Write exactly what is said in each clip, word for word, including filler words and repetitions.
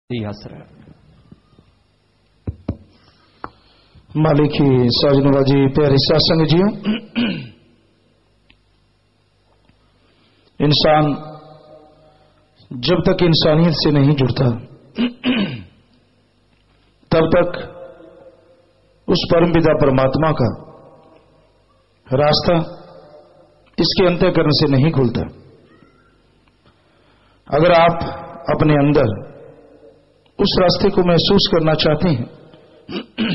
जी हंस रहा मालिकी साजनबाजी प्यारे सत्संग जी, इंसान जब तक इंसानियत से नहीं जुड़ता तब तक उस परमपिता परमात्मा का रास्ता इसके अंतःकरण से नहीं खुलता। अगर आप अपने अंदर उस रास्ते को महसूस करना चाहते हैं,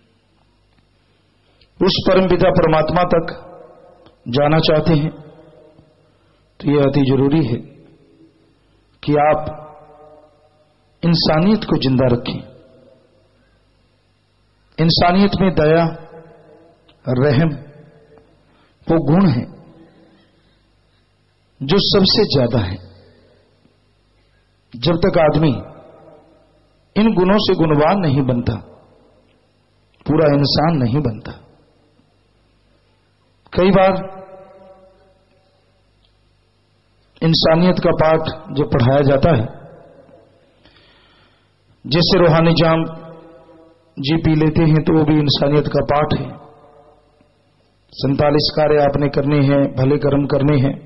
उस परमपिता परमात्मा तक जाना चाहते हैं, तो यह अति जरूरी है कि आप इंसानियत को जिंदा रखें। इंसानियत में दया, रहम वो गुण है जो सबसे ज्यादा है। जब तक आदमी इन गुणों से गुणवान नहीं बनता, पूरा इंसान नहीं बनता। कई बार इंसानियत का पाठ जब पढ़ाया जाता है, जैसे रूहानी जाम जी पी लेते हैं, तो वो भी इंसानियत का पाठ है। सैंतालीस कार्य आपने करने हैं, भले कर्म करने हैं,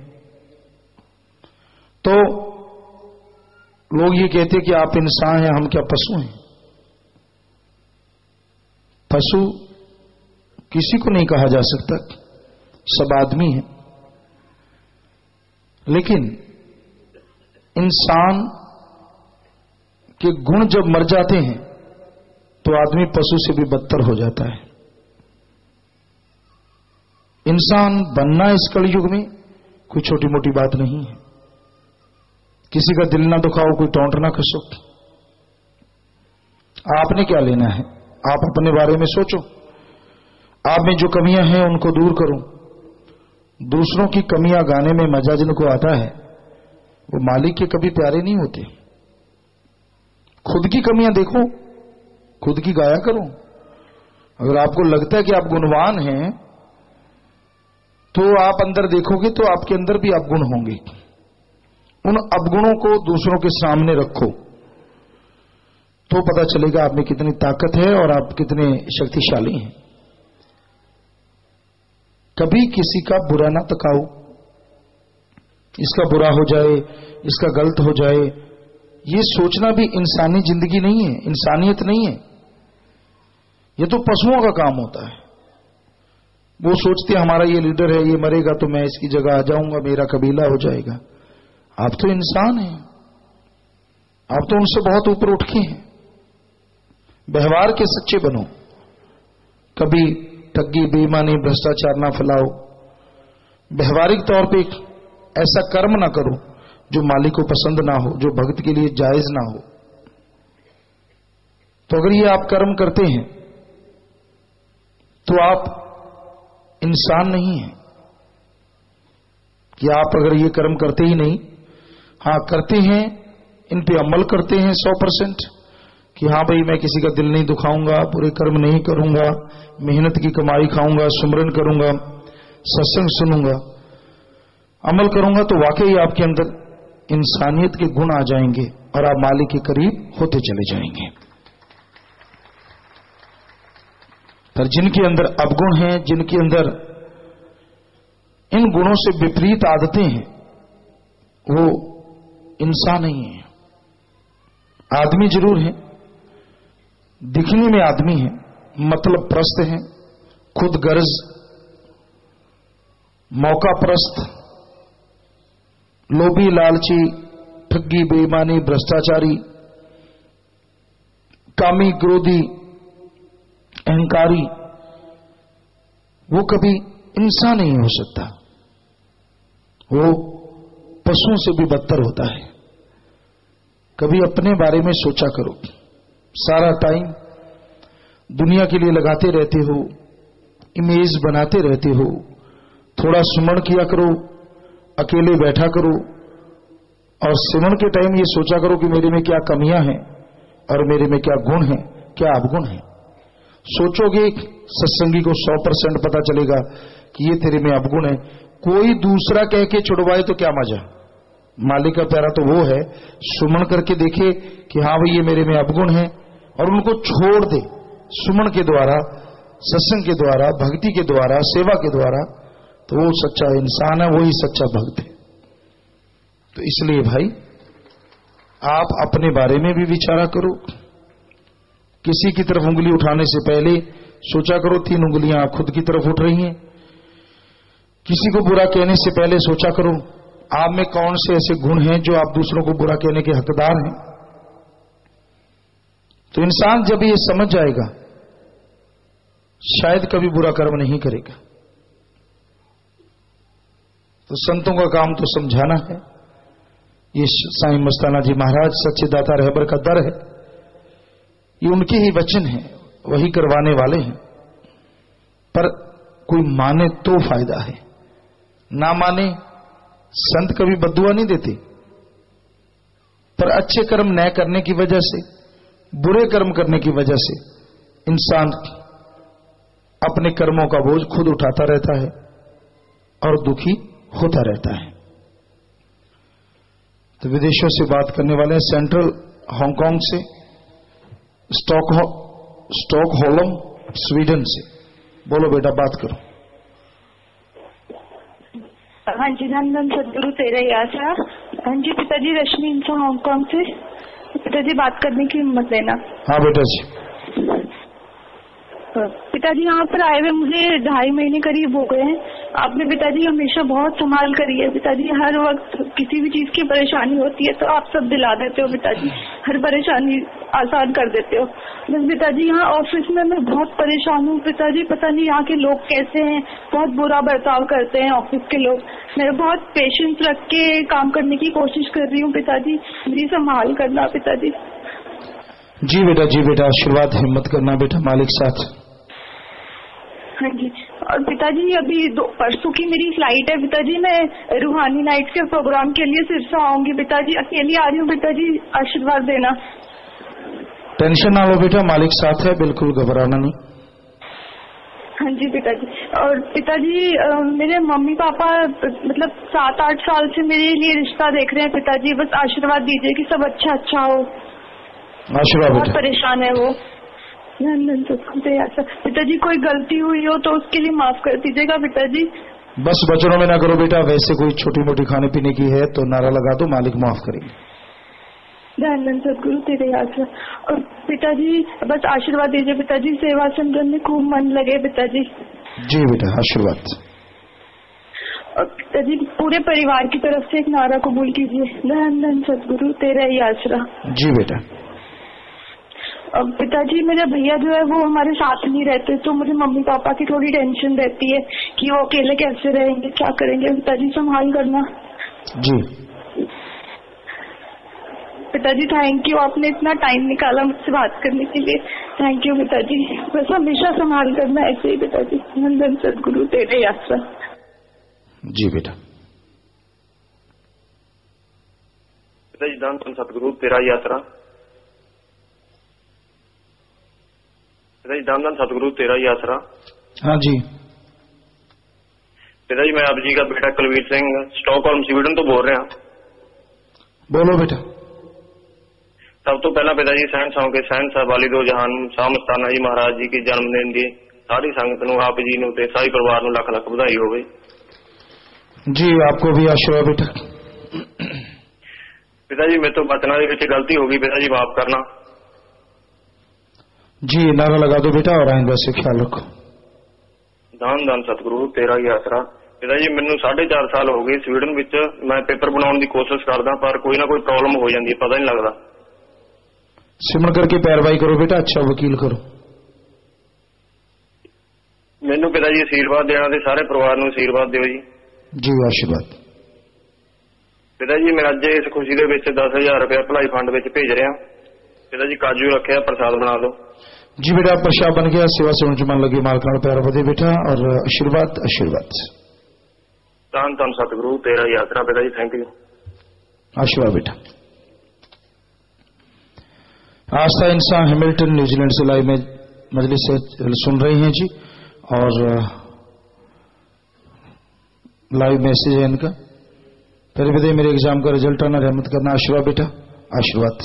तो लोग ये कहते हैं कि आप इंसान हैं, हम क्या पशु हैं? पशु किसी को नहीं कहा जा सकता, सब आदमी हैं। लेकिन इंसान के गुण जब मर जाते हैं तो आदमी पशु से भी बदतर हो जाता है। इंसान बनना इस कलयुग में कोई छोटी मोटी बात नहीं है। किसी का दिल ना दुखाओ, कोई टोंट ना खसो। आपने क्या लेना है? आप अपने बारे में सोचो। आप में जो कमियां हैं उनको दूर करो। दूसरों की कमियां गाने में मजा जिनको आता है, वो मालिक के कभी प्यारे नहीं होते। खुद की कमियां देखो, खुद की गाया करो। अगर आपको लगता है कि आप गुणवान हैं, तो आप अंदर देखोगे तो आपके अंदर भी अवगुण होंगे। उन अवगुणों को दूसरों के सामने रखो, तो पता चलेगा आप में कितनी ताकत है और आप कितने शक्तिशाली हैं। कभी किसी का बुरा ना तकाओ। इसका बुरा हो जाए, इसका गलत हो जाए, ये सोचना भी इंसानी जिंदगी नहीं है, इंसानियत नहीं है। ये तो पशुओं का काम होता है। वो सोचते हमारा ये लीडर है, ये मरेगा तो मैं इसकी जगह आ जाऊंगा, मेरा कबीला हो जाएगा। आप तो इंसान हैं, आप तो उनसे बहुत ऊपर उठ के हैं। व्यवहार के सच्चे बनो। कभी ठगी, बेईमानी, भ्रष्टाचार ना फैलाओ। व्यवहारिक तौर पे ऐसा कर्म ना करो जो मालिक को पसंद ना हो, जो भक्त के लिए जायज ना हो। तो अगर ये आप कर्म करते हैं तो आप इंसान नहीं हैं। कि आप अगर ये कर्म करते ही नहीं, हाँ करते हैं, इन पे अमल करते हैं सौ परसेंट, कि हाँ भाई मैं किसी का दिल नहीं दुखाऊंगा, बुरे कर्म नहीं करूंगा, मेहनत की कमाई खाऊंगा, सुमरन करूंगा, सत्संग सुनूंगा, अमल करूंगा, तो वाकई आपके अंदर इंसानियत के गुण आ जाएंगे और आप मालिक के करीब होते चले जाएंगे। पर जिनके अंदर अवगुण हैं, जिनके अंदर इन गुणों से विपरीत आदतें हैं, वो इंसान नहीं है। आदमी जरूर है, दिखने में आदमी है, मतलब प्रस्त है, खुद गर्ज, मौका प्रस्त, लोभी, लालची, ठगी, बेईमानी, भ्रष्टाचारी, कामी, क्रोधी, अहंकारी, वो कभी इंसान नहीं हो सकता। वो पशुओं से भी बदतर होता है। कभी अपने बारे में सोचा करो। सारा टाइम दुनिया के लिए लगाते रहते हो, इमेज बनाते रहते हो। थोड़ा सुमन किया करो, अकेले बैठा करो, और सुमन के टाइम ये सोचा करो कि मेरे में क्या कमियां हैं और मेरे में क्या गुण हैं, क्या अवगुण हैं। सोचोगे, सत्संगी को सौ परसेंट पता चलेगा कि ये तेरे में अवगुण है। कोई दूसरा कह के छुड़वाए तो क्या मजा, मालिक का प्यारा तो वो है सुमन करके देखे कि हाँ भाई ये मेरे में अवगुण है, और उनको छोड़ दे सुमन के द्वारा, सत्संग के द्वारा, भक्ति के द्वारा, सेवा के द्वारा, तो वो सच्चा इंसान है, वही सच्चा भक्त है। तो इसलिए भाई आप अपने बारे में भी विचारा करो। किसी की तरफ उंगली उठाने से पहले सोचा करो तीन उंगलियां खुद की तरफ उठ रही हैं। किसी को बुरा कहने से पहले सोचा करो आप में कौन से ऐसे गुण हैं जो आप दूसरों को बुरा कहने के हकदार हैं। तो इंसान जब ये समझ जाएगा शायद कभी बुरा कर्म नहीं करेगा। तो संतों का काम तो समझाना है। ये साईं मस्ताना जी महाराज सच्चे दाता रहबर का दर है, ये उनके ही वचन हैं, वही करवाने वाले हैं। पर कोई माने तो फायदा है, ना माने संत कभी बद्दुआ नहीं देते। पर अच्छे कर्म न करने की वजह से, बुरे कर्म करने की वजह से इंसान अपने कर्मों का बोझ खुद उठाता रहता है और दुखी होता रहता है। तो विदेशों से बात करने वाले हैं, सेंट्रल हांगकांग से, स्टॉक स्टॉकहोल्म स्वीडन से। बोलो बेटा, बात करो। हाँ जी, धन सदगुरु तेरा ही आशा। हाँ जी पिताजी, रश्मि इंसा हांगकांग से। पिताजी बात करने की हिम्मत देना। हाँ बेटा जी। पिताजी यहाँ पर आए हुए मुझे ढाई महीने करीब हो गए हैं। आपने पिताजी हमेशा बहुत संभाल करी है पिताजी। हर वक्त किसी भी चीज की परेशानी होती है तो आप सब दिला देते हो पिताजी, हर परेशानी आसान कर देते हो। बस पिताजी यहाँ ऑफिस में मैं बहुत परेशान हूँ पिताजी। पता नहीं यहाँ के लोग कैसे हैं, बहुत बुरा बर्ताव करते हैं ऑफिस के लोग। मैं बहुत पेशेंस रख के काम करने की कोशिश कर रही हूँ पिताजी, मेरी संभाल करना पिताजी। जी बेटा, जी बेटा, आशीर्वाद, हिम्मत करना बेटा, मालिक साथ। हाँ जी। और पिताजी अभी दो परसों की मेरी फ्लाइट है पिताजी, मैं रूहानी नाइट के प्रोग्राम के लिए सिरसा आऊंगी पिताजी। अकेली आ रही हूँ पिताजी, आशीर्वाद देना। टेंशन ना लो बेटा, मालिक साथ है, बिल्कुल घबराना नहीं। हाँ जी पिताजी। और पिताजी मेरे मम्मी पापा मतलब सात आठ साल से मेरे लिए रिश्ता देख रहे हैं पिताजी। बस आशीर्वाद दीजिए कि सब अच्छा अच्छा हो। आशीर्वाद। बहुत परेशान है वो। पिताजी कोई गलती हुई हो तो उसके लिए माफ कर दीजिएगा पिताजी। बस वचनों में ना करो बेटा, वैसे कोई छोटी मोटी खाने पीने की है तो नारा लगा दो, मालिक माफ करेंगे। धन्यवाद सदगुरु तेरे आशा। और पिताजी बस आशीर्वाद दीजिए पिताजी, सेवा संगम में खूब मन लगे पिताजी। जी बेटा, आशीर्वाद। और पिताजी पूरे परिवार की तरफ से एक नारा कबूल कीजिए, धन्यवाद सदगुरु तेरा ही आसरा। जी बेटा। अब पिताजी मेरे भैया जो है वो हमारे साथ नहीं रहते, तो मुझे मम्मी पापा की थोड़ी टेंशन रहती है कि वो अकेले कैसे रहेंगे, क्या करेंगे। पिताजी संभाल करना। जी पिताजी थैंक यू, आपने इतना टाइम निकाला मुझसे बात करने के लिए, थैंक यू पिताजी। बस हमेशा संभाल करना ऐसे ही पिताजी। नंदन सदगुरु तेरे आसरा। जी बेटा। पिताजी धन सदगुरु तेरा ही आसरा। पिताजी धन धन सतगुरु तेरा ही आसरा। हाँ जी। पिताजी मैं आप जी का बेटा कुलवीर सिंह स्टॉकहोल्म स्वीडन तो बोल रहा। बोलो बेटा। सब तो पहला पिताजी सहन साह के सहन साह वाली दो जहान शाह मस्ताना जी महाराज जी के जन्मदिन की सारी संगत नूं, आप जी नूं ते सारे परिवार नूं लख लख बधाई होवे। जी आपको भी आशीर्वाद बेटा। पिताजी मेरे तो बचना दे विच गलती हो गई पिताजी, माफ करना। जी नारा लगा दो बेटा और आइंदा से ख्याल रखो। धन धन सतगुरु तेरा ही आसरा। पिताजी मैनू साढ़े चार साल हो गए स्वीडन विच, मैं पेपर बनाने की कोशिश करदा पर कोई ना कोई प्रॉब्लम हो जाती है, पता नहीं लगता। सिमर करके पैरवाई करो बेटा, अच्छा वकील करो। मैनू पिताजी आशीर्वाद देना ते सारे परिवार नूं आशीर्वाद दिओ जी। जी आशीर्वाद। पिताजी मैं अज इस खुशी दे विच दस हजार रुपया भलाई फंड विच भेज रहा। पिताजी काजू रखे, प्रसाद बना दो। जी बेटा, प्रसाद बन गया, सेवा से उनकी मन लगी, मालकान प्यार बदे बेटा, और आशीर्वाद आशीर्वाद। धन धन सतगुरु तेरा ही आसरा। पिताजी थैंक यू। आशीर्वाद बेटा। आस्था इंसान हैमिल्टन न्यूजीलैंड से लाइव में मजलिस से सुन रहे हैं जी, और लाइव मैसेज है इनका। पहले बताइए मेरे एग्जाम का रिजल्ट आना, रहमत करना, आशीर्वाद बेटा, आशीर्वाद।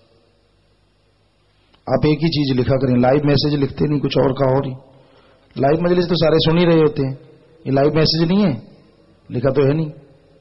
आप एक ही चीज लिखा करें, लाइव मैसेज लिखते नहीं, कुछ और का और ही। लाइव मजलिस तो सारे सुन ही रहे होते हैं, ये लाइव मैसेज नहीं है, लिखा तो है नहीं।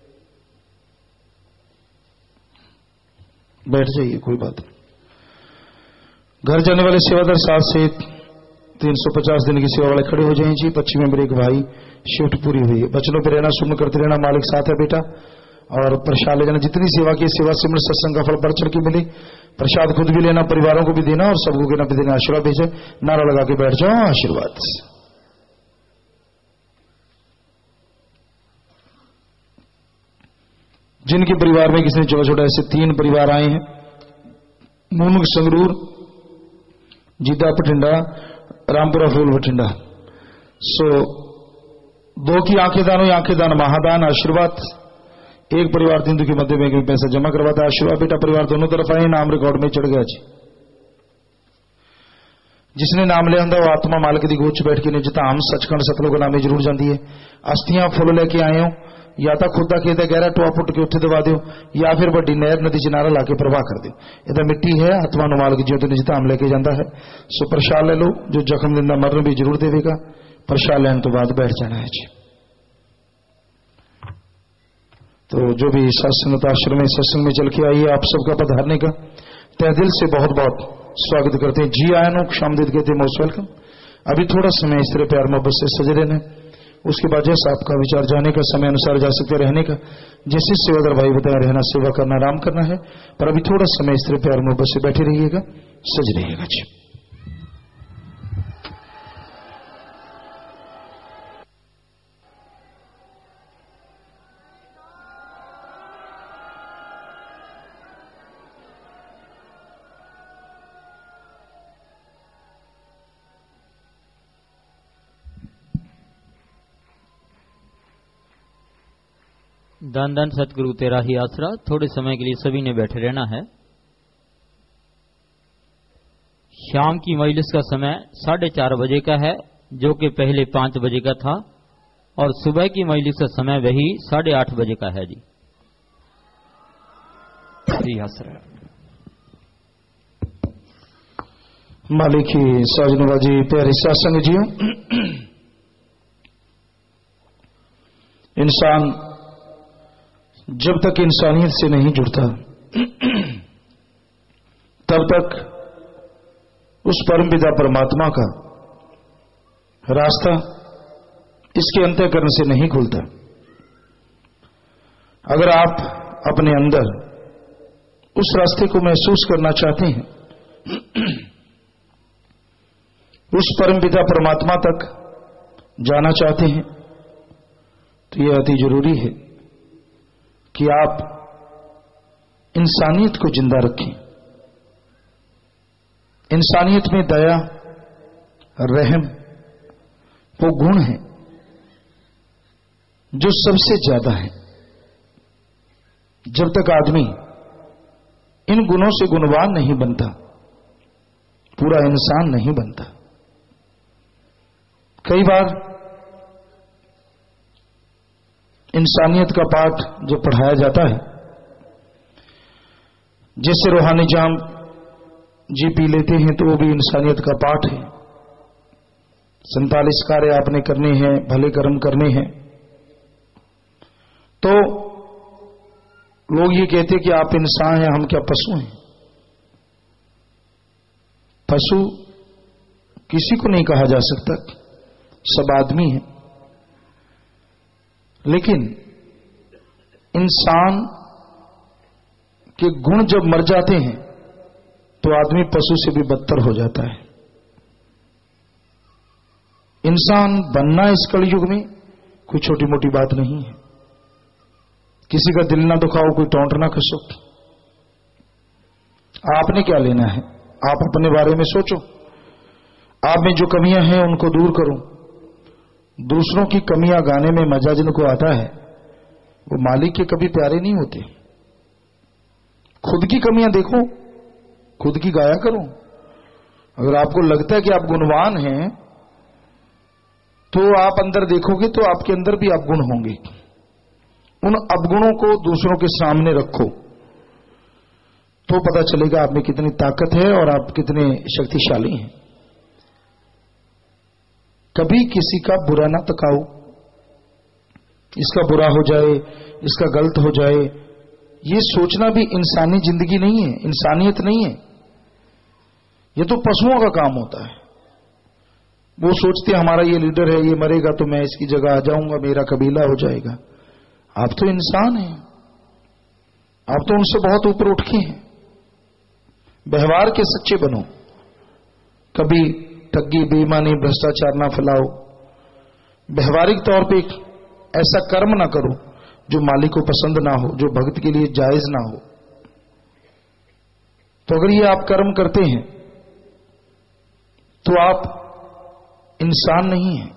बैठ जाइए, कोई बात नहीं। घर जाने वाले सेवादार साथ से तीन सौ पचास दिन की सेवा वाले खड़े हो जाएं जी। पश्चिम में मेरे एक भाई, शिफ्ट पूरी हुई है। बचनों पर रहना, सुन करते रहना, मालिक साथ है बेटा। और प्रसाद ले जाना, जितनी सेवा की सेवा से मेरे सत्संग का फल बढ़ चढ़ के मिले। प्रसाद खुद भी लेना, परिवारों को भी देना, और सबको कहना भी देना, आशीर्वाद भेजे। नारा लगा के बैठ जाओ, आशीर्वाद। जिनके परिवार में किसी ने छोटा छोटा ऐसे तीन परिवार आए हैं, मूनुक संगरूर, जीता बठिंडा, रामपुरा फूल बठिंडा, सो दो की आंखें दान हुई, आंखें दान महादान, आशीर्वाद। एक परिवार तीन के मध्य में पैसा जमा करवाता, आशीर्वाद बेटा। परिवार दोनों तरफ आए, नाम रिकॉर्ड में चढ़ गया जी। जिसने नाम लिया वो आत्मा मालिक दी गोच बैठ के निजता हम सचखंड सतलों का नामे जरूर जाती है। अस्थियां फुल लेके आए हो, या तो खुदा खेत गहरा टोआ पुट के उत्थे दबा दो, या फिर बड़ी नहर नदी च नारा ला के प्रवाह कर दो। यह मिट्टी है, आत्मा नु मालिक ज्योत निजता हम लेके जाता है। सो प्रसाद ले लो, जो जख्म दिंदा मरण भी जरूर देगा। प्रसाद लेने तो बाद बैठ जाना है जी। तो जो भी सत्संग आश्रम में सत्संग में चल के आइए, आप सबका पधारने का तहे दिल से बहुत बहुत स्वागत करते हैं। जी आयनो शामदीद कहते हैं, मोस्ट वेलकम। अभी थोड़ा समय इस तरह प्यार मोहब्बत से सजे रहना, उसके बाद जैसा आपका विचार जाने का समय अनुसार जा सकते रहने का, जैसे सेवादार भाई बताया रहना, सेवा करना, आराम करना है। पर अभी थोड़ा समय इस तरह प्यार मोहब्बत से बैठे रहिएगा, सज रहिएगा जी। धन धन सतगुरु तेरा ही आसरा। थोड़े समय के लिए सभी ने बैठे रहना है। शाम की मजलिस का समय साढ़े चार बजे का है, जो कि पहले पांच बजे का था, और सुबह की मजलिस का समय वही साढ़े आठ बजे का है जी। जी आसरा मालिक ही साजनबाजी प्यारे सत्संग जियो। इंसान जब तक इंसानियत से नहीं जुड़ता तब तक उस परमपिता परमात्मा का रास्ता इसके अंतःकरण से नहीं खुलता। अगर आप अपने अंदर उस रास्ते को महसूस करना चाहते हैं, उस परमपिता परमात्मा तक जाना चाहते हैं, तो यह अति जरूरी है कि आप इंसानियत को जिंदा रखें। इंसानियत में दया, रहम वो गुण है जो सबसे ज्यादा है। जब तक आदमी इन गुणों से गुणवान नहीं बनता, पूरा इंसान नहीं बनता। कई बार इंसानियत का पाठ जो पढ़ाया जाता है, जैसे रूहानी जाम जी पी लेते हैं, तो वो भी इंसानियत का पाठ है। सैंतालीस कार्य आपने करने हैं, भले कर्म करने हैं। तो लोग ये कहते हैं कि आप इंसान हैं, हम क्या पशु हैं? पशु किसी को नहीं कहा जा सकता, सब आदमी है। लेकिन इंसान के गुण जब मर जाते हैं तो आदमी पशु से भी बदतर हो जाता है। इंसान बनना इस कलयुग में कोई छोटी मोटी बात नहीं है। किसी का दिल ना दुखाओ, कोई टोंट ना खसो। आपने क्या लेना है? आप अपने बारे में सोचो। आप में जो कमियां हैं उनको दूर करो। दूसरों की कमियां गाने में मजा जिनको आता है वो मालिक के कभी प्यारे नहीं होते। खुद की कमियां देखो, खुद की गाया करो। अगर आपको लगता है कि आप गुणवान हैं तो आप अंदर देखोगे तो आपके अंदर भी आप गुण होंगे। उन अवगुणों को दूसरों के सामने रखो, तो पता चलेगा आप में कितनी ताकत है और आप कितने शक्तिशाली हैं। कभी किसी का बुरा ना तकाओ, इसका बुरा हो जाए, इसका गलत हो जाए, ये सोचना भी इंसानी जिंदगी नहीं है, इंसानियत नहीं है। ये तो पशुओं का काम होता है। वो सोचते हमारा ये लीडर है, ये मरेगा तो मैं इसकी जगह आ जाऊंगा, मेरा कबीला हो जाएगा। आप तो इंसान हैं, आप तो उनसे बहुत ऊपर उठ के हैं। व्यवहार के सच्चे बनो, कभी ठगी, बेईमानी, भ्रष्टाचार ना फैलाओ। व्यवहारिक तौर पे ऐसा कर्म ना करो जो मालिक को पसंद ना हो, जो भक्त के लिए जायज ना हो। तो अगर ये आप कर्म करते हैं तो आप इंसान नहीं हैं।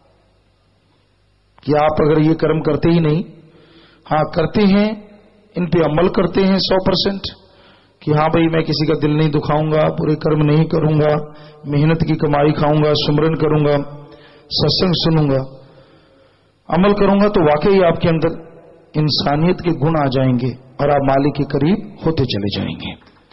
कि आप अगर ये कर्म करते ही नहीं, हां करते हैं, इन पे अमल करते हैं सौ परसेंट कि हां भाई मैं किसी का दिल नहीं दुखाऊंगा, बुरे कर्म नहीं करूंगा, मेहनत की कमाई खाऊंगा, सुमरन करूंगा, सत्संग सुनूंगा, अमल करूंगा, तो वाकई आपके अंदर इंसानियत के गुण आ जाएंगे और आप मालिक के करीब होते चले जाएंगे।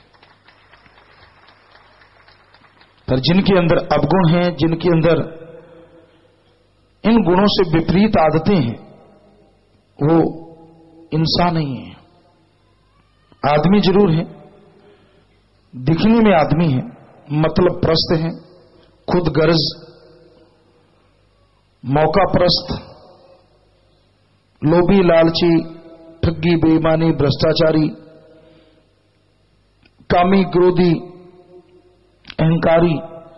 पर जिनके अंदर अवगुण हैं, जिनके अंदर इन गुणों से विपरीत आदतें हैं, वो इंसान नहीं है। आदमी जरूर है, दिखने में आदमी है, मतलब प्रस्त है, खुद गर्ज, मौका प्रस्त, लोभी, लालची, ठगी, बेईमानी, भ्रष्टाचारी, कामी, क्रोधी, अहंकारी,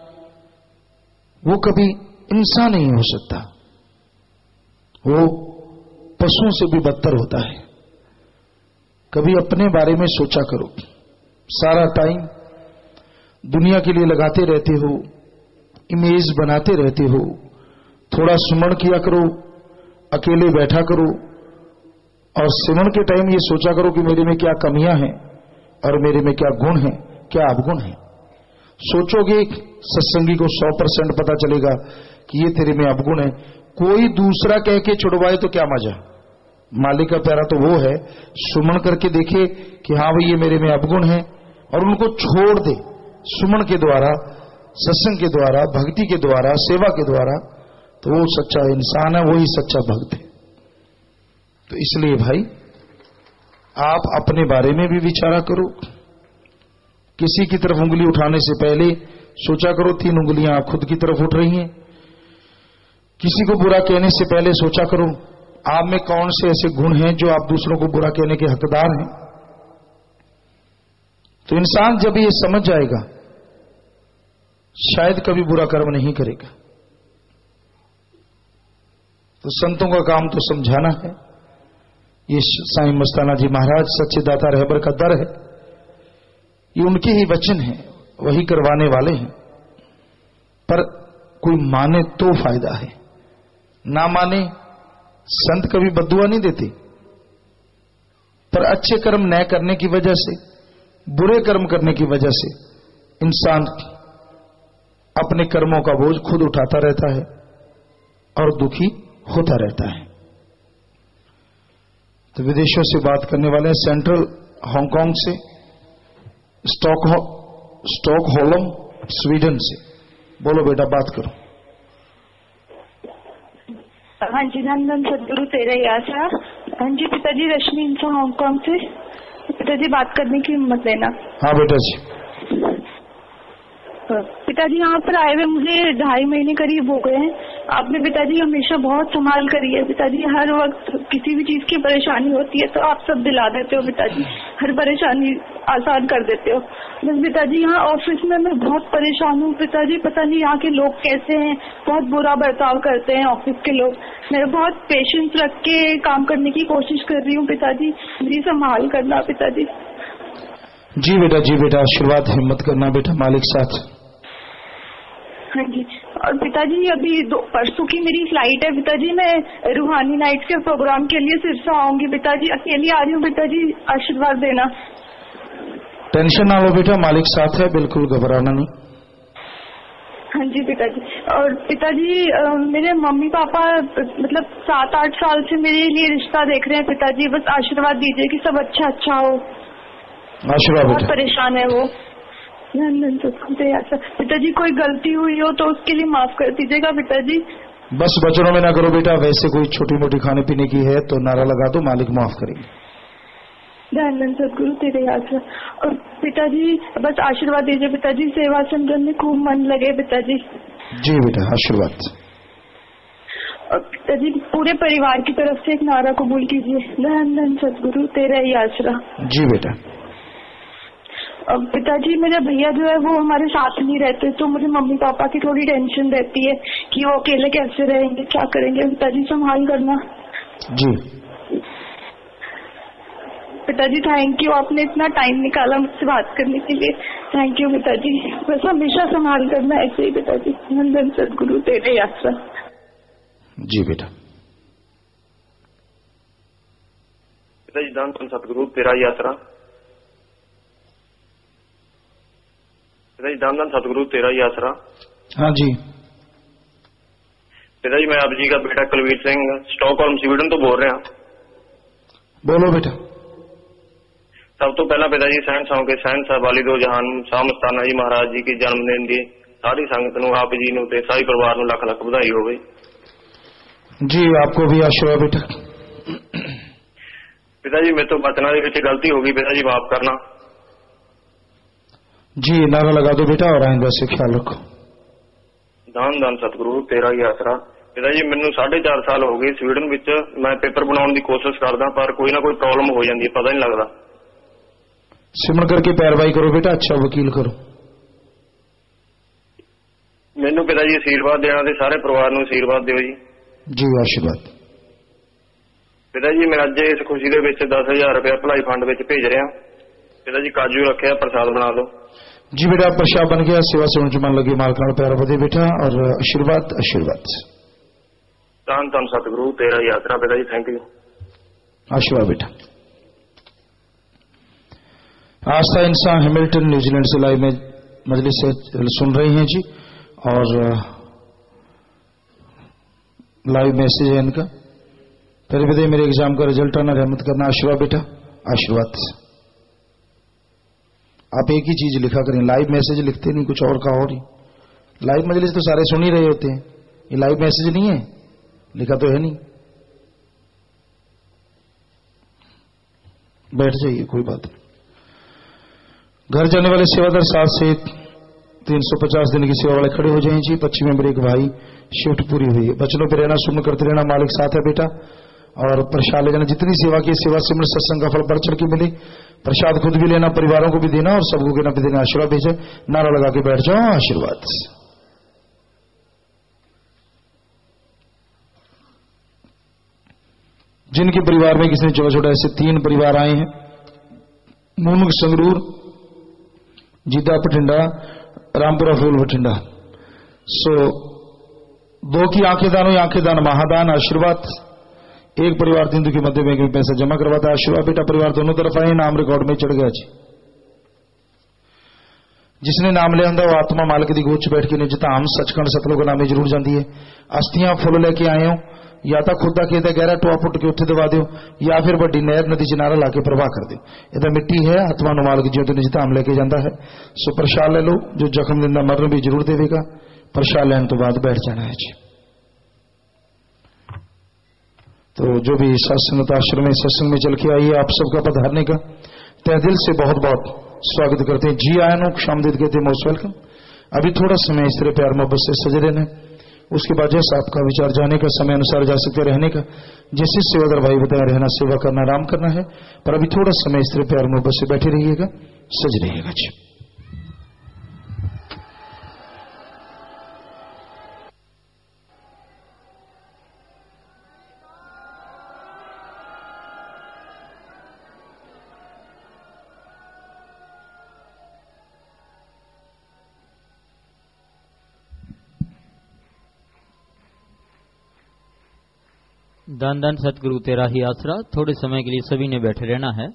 वो कभी इंसान नहीं हो सकता। वो पशुओं से भी बदतर होता है। कभी अपने बारे में सोचा करो। सारा टाइम दुनिया के लिए लगाते रहते हो, इमेज बनाते रहते हो। थोड़ा सुमन किया करो, अकेले बैठा करो और सिमरन के टाइम ये सोचा करो कि मेरे में क्या कमियां हैं और मेरे में क्या गुण हैं, क्या अवगुण हैं। सोचोगे, सत्संगी को सौ परसेंट पता चलेगा कि ये तेरे में अवगुण है। कोई दूसरा कह के छुड़वाए तो क्या मजा। मालिक का प्यारा तो वो है, सुमन करके देखे कि हां भाई ये मेरे में अवगुण है और उनको छोड़ दे सुमन के द्वारा, सत्संग के द्वारा, भक्ति के द्वारा, सेवा के द्वारा, तो वो सच्चा इंसान है, वही सच्चा भक्त है। तो इसलिए भाई आप अपने बारे में भी विचारा करो। किसी की तरफ उंगली उठाने से पहले सोचा करो तीन उंगलियां खुद की तरफ उठ रही हैं। किसी को बुरा कहने से पहले सोचा करो आप में कौन से ऐसे गुण हैं जो आप दूसरों को बुरा कहने के हकदार हैं। तो इंसान जब ये समझ जाएगा शायद कभी बुरा कर्म नहीं करेगा। तो संतों का काम तो समझाना है। ये साईं मस्ताना जी महाराज सच्चे दाता रहबर का दर है, ये उनके ही वचन हैं, वही करवाने वाले हैं। पर कोई माने तो फायदा है, ना माने संत कभी बद्दुआ नहीं देते। पर अच्छे कर्म न करने की वजह से, बुरे कर्म करने की वजह से इंसान अपने कर्मों का बोझ खुद उठाता रहता है और दुखी होता रहता है। तो विदेशों से बात करने वाले हैं, सेंट्रल हांगकांग से, स्टॉक स्टॉकहोल्म स्वीडन से। बोलो बेटा, बात करो। हाँ जी, नंदन सदगुरु तेरा ही आशा। हाँ जी पिताजी, रश्मि इंसा हांगकांग से। पिताजी बात करने की हिम्मत देना। हाँ बेटा जी। पिताजी यहाँ पर आए हुए मुझे ढाई महीने करीब हो गए हैं। आपने पिताजी हमेशा बहुत संभाल करी है पिताजी। हर वक्त किसी भी चीज की परेशानी होती है तो आप सब दिला देते हो पिताजी, हर परेशानी आसान कर देते हो। बस पिताजी यहाँ ऑफिस में मैं बहुत परेशान हूँ पिताजी। पता नहीं यहाँ के लोग कैसे हैं, बहुत बुरा बर्ताव करते हैं ऑफिस के लोग। मैं बहुत पेशेंस रख के काम करने की कोशिश कर रही हूँ पिताजी, मेरी संभाल करना पिताजी। जी बेटा, जी बेटा, आशीर्वाद, हिम्मत करना बेटा, मालिक साथ। हाँ जी। और पिताजी अभी दो परसों की मेरी फ्लाइट है पिताजी, मैं रूहानी नाइट के प्रोग्राम के लिए सिरसा आऊंगी पिताजी। अकेली आ रही हूँ पिताजी, आशीर्वाद देना। टेंशन ना लो बेटा, मालिक साथ है, बिल्कुल घबराना नहीं। हाँ जी पिताजी। और पिताजी मेरे मम्मी पापा मतलब सात आठ साल से मेरे लिए रिश्ता देख रहे हैं पिताजी, बस आशीर्वाद दीजिए कि सब अच्छा अच्छा हो। आशीर्वाद। बहुत परेशान है वो। पिताजी कोई गलती हुई हो तो उसके लिए माफ कर दीजिएगा पिताजी। बस वचनों में ना करो बेटा, वैसे कोई छोटी मोटी खाने पीने की है तो नारा लगा दो, मालिक माफ करेंगे। धन्यवाद सदगुरु तेरे आशा। और पिताजी बस आशीर्वाद दीजिए पिताजी, सेवा संगम में खूब मन लगे पिताजी। जी बेटा आशीर्वाद। और पिताजी पूरे परिवार की तरफ से एक नारा कबूल कीजिए, धन सदगुरु तेरा ही आसरा। जी बेटा। अब पिताजी मेरे भैया जो है वो हमारे साथ नहीं रहते, तो मुझे मम्मी पापा की थोड़ी टेंशन रहती है कि वो अकेले कैसे रहेंगे, क्या करेंगे। पिताजी संभाल करना। जी पिताजी थैंक यू, आपने इतना टाइम निकाला मुझसे बात करने के लिए, थैंक यू पिताजी। बस हमेशा संभाल करना ऐसे ही पिताजी। धन सदगुरु तेरे आसरा। जी बेटा। पिताजी धन सदगुरु तेरा ही आसरा। पिताजी धन धन सतगुरु तेरा ही आसरा। हाँ जी पिताजी मैं आप जी का बेटा कुलवीर सिंह स्टॉकहोल्म स्वीडन तो बोल रहा। बोलो बेटा। सब तो पहला पिताजी सहनशाह के सहनशाह वाली दो जहान शाह मस्ताना जी महाराज जी की जन्मदिन की सारी संगत नूं आप जी नूं ते सारी परिवार नूं लख लख बधाई होवे। जी आपको भी आशीर्वाद बेटा। पिताजी मेरे तो बचना दे विच गलती हो गई, पिताजी माफ करना। जी नारा लगा दो बेटा और आइंदा से ख्याल रखो। धन धन सतगुरु तेरा ही आसरा। पिताजी मैनू साढ़े चार साल हो गए स्वीडन विच, मैं पेपर बनाने की कोशिश करदा पर कोई ना कोई प्रॉब्लम हो जाती है, पता नहीं लगता। सिमरण करके पैरवाई करो बेटा, अच्छा वकील करो। मैनू पिताजी आशीर्वाद देना ते सारे परिवार नूं आशीर्वाद दिओ जी। जी आशीर्वाद। पिताजी मैं अज इस खुशी दे विच दस हजार रुपया भलाई फंड विच भेज रहा। पिताजी काजू रखे प्रसाद बना दो। जी बेटा प्रसाद बन गया, सेवा से उनकी मन लगी, मालक पैर बधे बेटा और आशीर्वाद आशीर्वाद। धन धन सतगुरु तेरा ही आसरा। पिताजी थैंक यू। आशीर्वाद बेटा। आस्था इंसान हैमिल्टन न्यूजीलैंड से लाइव में मजलिस से सुन रहे हैं जी, और लाइव मैसेज है इनका। पहले बताइए मेरे एग्जाम का रिजल्ट आना, रहमत करना। आशीर्वाद बेटा आशीर्वाद। आप एक ही चीज लिखा करें, लाइव मैसेज लिखते नहीं कुछ और का और ही। लाइव मजलिस तो सारे सुन ही रहे होते हैं, ये लाइव मैसेज नहीं है, लिखा तो है नहीं। बैठ जाइए कोई बात नहीं। घर जाने वाले सेवादार सात से तीन सौ पचास दिन की सेवा वाले खड़े हो जाएं जी। पश्चिम में ब्रेक भाई शिफ्ट पूरी हुई है, बचनों पर रहना, सुन करते रहना, मालिक साथ है बेटा। और प्रसाद ले जाना, जितनी सेवा की सेवा सिमरन सत्संग का फल बढ़ चढ़ के मिले। प्रसाद खुद भी लेना, परिवारों को भी देना और सबको के ना भी देना। आशीर्वाद भेजे, नारा लगा के बैठ जाओ। आशीर्वाद। जिनके परिवार में किसी ने छोटा छोटा ऐसे तीन परिवार आए हैं, मूनुक संगरूर, जीता बठिंडा, रामपुरा फूल बठिंडा, सो दो की आंखें दान हुई, आंखें दान महादान। आशीर्वाद। एक परिवार तीन के मध्य बैंक में पैसा जमा करवाता है। आशीर्वाद बेटा। परिवार दोनों तरफ आए, नाम रिकॉर्ड में चढ़ गया जी। जिसने नाम लिया वो आत्मा मालिक दी गोद च बैठ के निजता हम सचखंड सतलों का नाम जरूर जाती है। अस्थियां फुल लेके आए हो, या तो खुद का खेत है गहरा टोआ पुट के उत्थे दबा दो, या फिर बड़ी नहर नदी च नारा ला के प्रवाह कर दो। यह मिट्टी है, आत्मा नु मालिक ज्यों निजता हम लेके जाता है। सो प्रसाद ले लो, जो जख्म दिंदा मरण भी जरूर देगा। प्रसाद लैन तो बाद बैठ जाना है जी। तो जो भी सत्संग आश्रम में सत्संग में चल के आइए, आप सबका पधारने का तहे दिल से बहुत बहुत स्वागत करते हैं। जी आयन शामदीद कहते हैं, मोस्ट वेलकम। अभी थोड़ा समय इस तरह प्यार मोहब्बत से सजे रहना, उसके बाद जैसा आपका विचार जाने का समय अनुसार जा सकते रहने का, जैसे सेवादार भाई बताया रहना, सेवा करना, आराम करना है। पर अभी थोड़ा समय इस तरह प्यार मोहब्बत से बैठे रहिएगा, सज रहिएगा जी। धन धन सतगुरु तेरा ही आसरा। थोड़े समय के लिए सभी ने बैठे रहना है।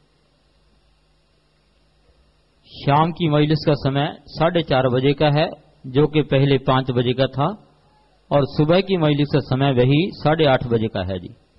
शाम की मजलिस का समय साढ़े चार बजे का है, जो कि पहले पाँच बजे का था और सुबह की मजलिस का समय वही साढ़े आठ बजे का है जी।